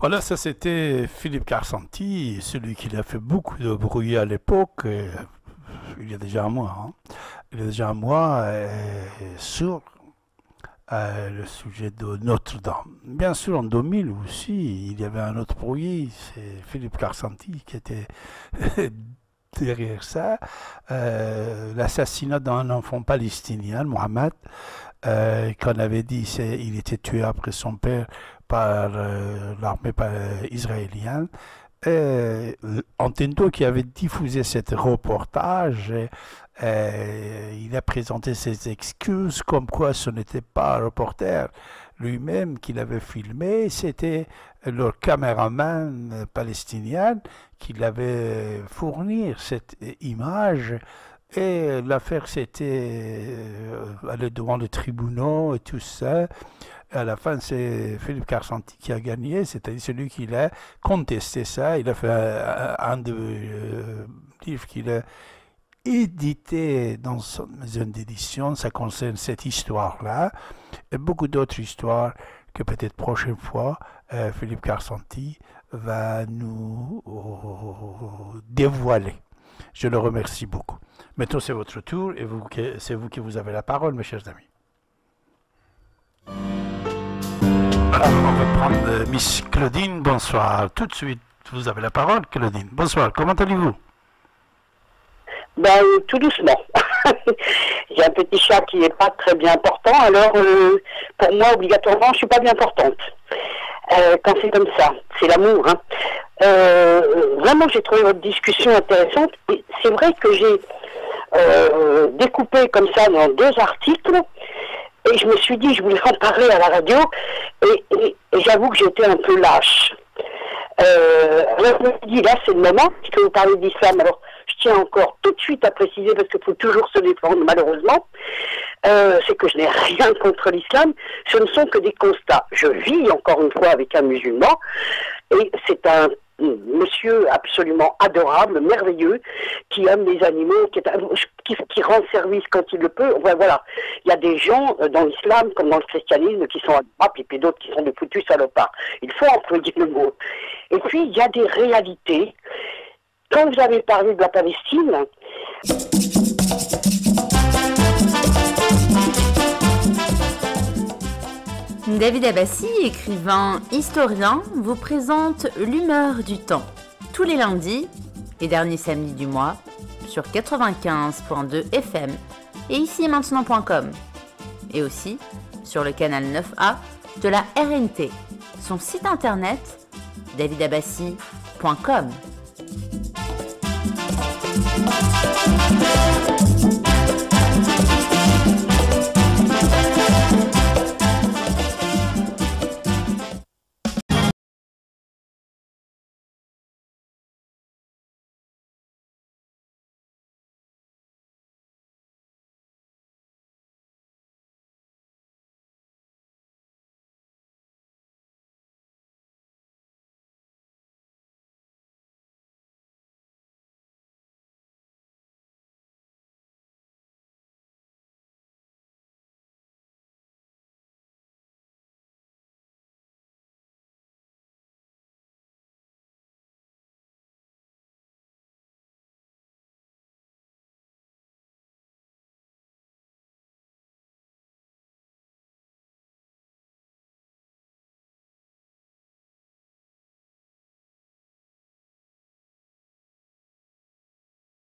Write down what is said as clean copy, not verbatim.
Voilà, ça c'était Philippe Carsanti, celui qui a fait beaucoup de bruit à l'époque, il y a déjà un mois, hein. Il y a déjà un mois, sur le sujet de Notre-Dame. Bien sûr, en 2000 aussi, il y avait un autre bruit, c'est Philippe Carsanti qui était derrière ça. L'assassinat d'un enfant palestinien, Mohamed, qu'on avait dit il était tué après son père par l'armée israélienne. Antendo qui avait diffusé cet reportage, il a présenté ses excuses comme quoi ce n'était pas un reporter lui-même qui l'avait filmé, c'était leur caméraman palestinien qui l'avait fourni cette image. Et l'affaire s'était allée devant les tribunaux et tout ça. À la fin, c'est Philippe Carsanti qui a gagné, c'est-à-dire celui qui a contesté ça. Il a fait un de livres qu'il a édité dans son maison d'édition. Ça concerne cette histoire-là et beaucoup d'autres histoires que peut-être prochaine fois, Philippe Carsanti va nous dévoiler. Je le remercie beaucoup. Maintenant, c'est votre tour et c'est vous qui vous avez la parole, mes chers amis. Alors, on va prendre Miss Claudine. Bonsoir. Tout de suite, vous avez la parole, Claudine. Bonsoir. Comment allez-vous? Ben, tout doucement. J'ai un petit chat qui n'est pas très bien portant, alors pour moi, obligatoirement, je ne suis pas bien portante. Quand c'est comme ça, c'est l'amour. Hein. Vraiment, j'ai trouvé votre discussion intéressante. Et c'est vrai que j'ai découpé comme ça dans 2 articles. Et je me suis dit, je voulais en parler à la radio. Et j'avoue que j'étais un peu lâche. Alors je me suis dit, là, c'est le moment, puisque vous parlez d'islam. Alors, je tiens encore tout de suite à préciser, parce qu'il faut toujours se défendre, malheureusement, c'est que je n'ai rien contre l'islam. Ce ne sont que des constats. Je vis, encore une fois, avec un musulman, et c'est un monsieur absolument adorable, merveilleux, qui aime les animaux, qui rend service quand il le peut. Enfin, voilà, il y a des gens dans l'islam comme dans le christianisme qui sont adorables et puis d'autres qui sont de foutus salopards. Il faut employer le mot. Et puis il y a des réalités. Quand vous avez parlé de la Palestine, David Abbassi, écrivain historien, vous présente l'humeur du temps, tous les lundis et derniers samedis du mois, sur 95.2 FM et ici et maintenant.com, et aussi sur le canal 9A de la RNT, son site internet davidabassi.com.